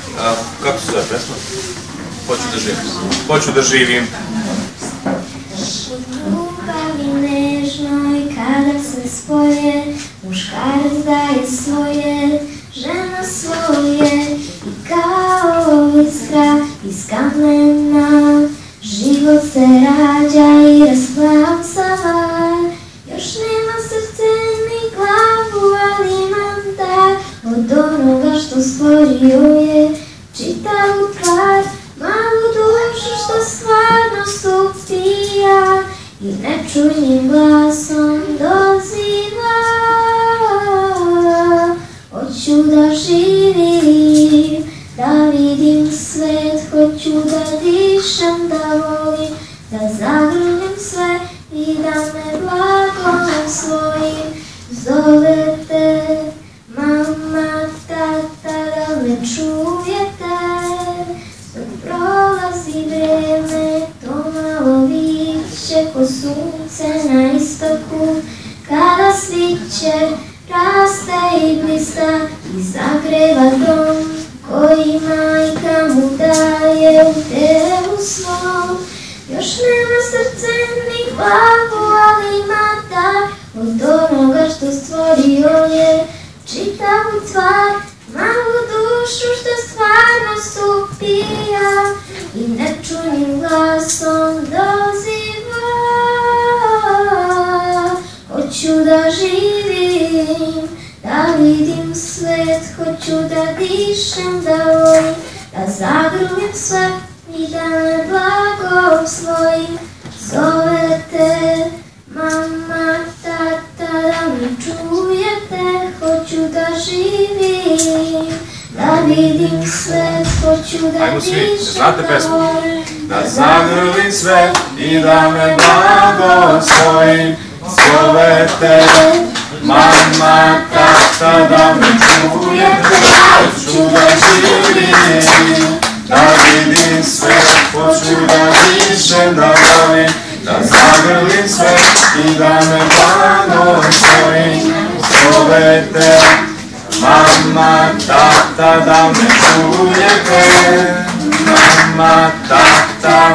Kako se zove pesma? Hoću da živim. Hoću da živim. U ljubavi nežnoj kada se spoje, muškarac daje svoje, žena svoje. I kao iskra iz kamena život se rađa i rasplava. Još nema srce ni glavu, ali imam dar od onoga što stvorio je čitavu tvar, malu dušu što stvarno supija i nečujnim glasom doziva. Hoću da živim, da vidim svet, hoću da dišem, da volim, da zagrlim sve i da me blagom svojim zovete. Mama, tata, da me čujete, dok prolazi vreme, to malo viće ko sunce na istoku, kada sviće raste i blista i zagreva dom koji majka mu daje u telu svom. Još nema srce ni glavu, ali ima dar od onoga što stvorio je čitavu tvar, malu dušu što stvarno supija i nečujnim glasom doziva. Hoću da živim, da vidim svet, hoću da dišem, da volim, da zagrlim sve i da me blagom svojim zovete. Mama, tata, da me čujete, hoću da živim, da vidim svet, hoću da dišem, da volim, da zagrlim sve i da me blagom svojim zovete. Mama, tata, da me čujete, hoću da živim, da vidim sve, hoću da dišem, da volim, da zagrlim sve i da me blagom svojim zovete. Mama, tata, da me čujete, mama, tata,